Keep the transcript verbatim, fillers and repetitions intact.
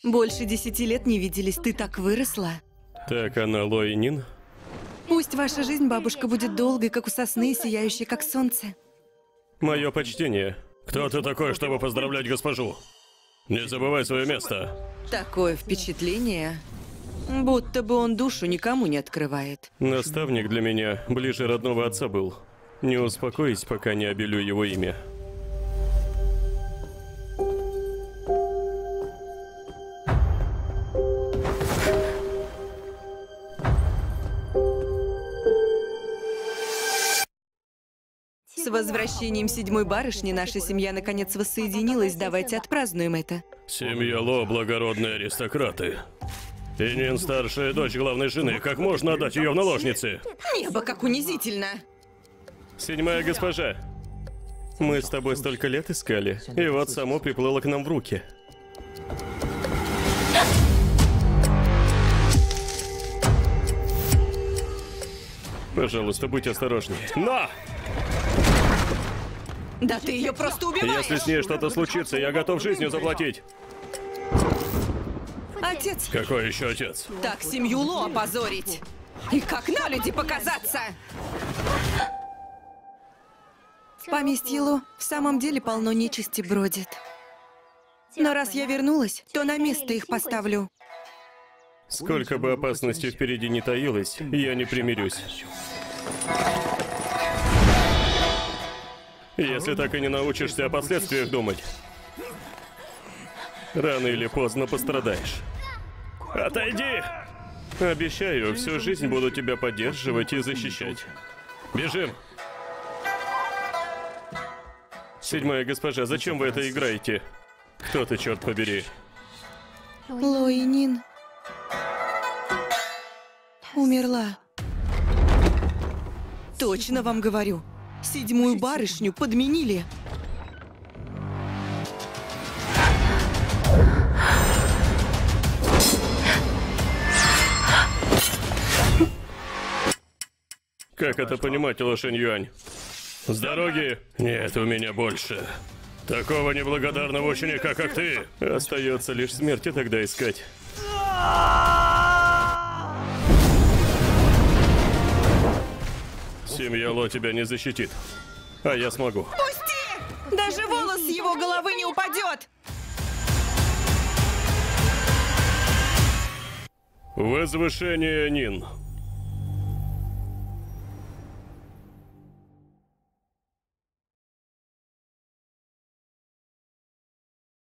Больше десяти лет не виделись, ты так выросла. Так она Ло и Нин? Пусть ваша жизнь, бабушка, будет долгой, как у сосны, сияющей, как солнце. Мое почтение. Кто ты такой, чтобы поздравлять госпожу? Не забывай свое место. Такое впечатление, будто бы он душу никому не открывает. Наставник для меня ближе родного отца был. Не успокоюсь, пока не обелю его имя. С возвращением седьмой барышни наша семья наконец воссоединилась. Давайте отпразднуем это. Семья Ло – благородные аристократы. И Нин – старшая дочь главной жены. Как можно отдать ее в наложницы? Небо, как унизительно. Седьмая госпожа. Мы с тобой столько лет искали, и вот само приплыло к нам в руки. Пожалуйста, будь осторожнее. Но! Да ты ее просто убиваешь! Если с ней что-то случится, я готов жизнью заплатить. Отец! Какой еще отец? Так семью Ло опозорить! И как на люди показаться! Поместье Ло в самом деле полно нечисти бродит. Но раз я вернулась, то на место их поставлю. Сколько бы опасности впереди не таилось, я не примирюсь. Если так и не научишься о последствиях думать, рано или поздно пострадаешь. Отойди! Обещаю, всю жизнь буду тебя поддерживать и защищать. Бежим! Седьмая госпожа, зачем вы это играете? Кто ты, черт побери? Ло и Нин умерла. Точно вам говорю. Седьмую барышню подменили. Как это понимать, Ло Шэнь-Юань? С дороги? Нет, у меня больше. Такого неблагодарного ученика, как ты. Остается лишь смерти тогда искать. Семья Ло тебя не защитит. А я смогу. Пусти! Даже волос с его головы не упадет! Возвышение Нин.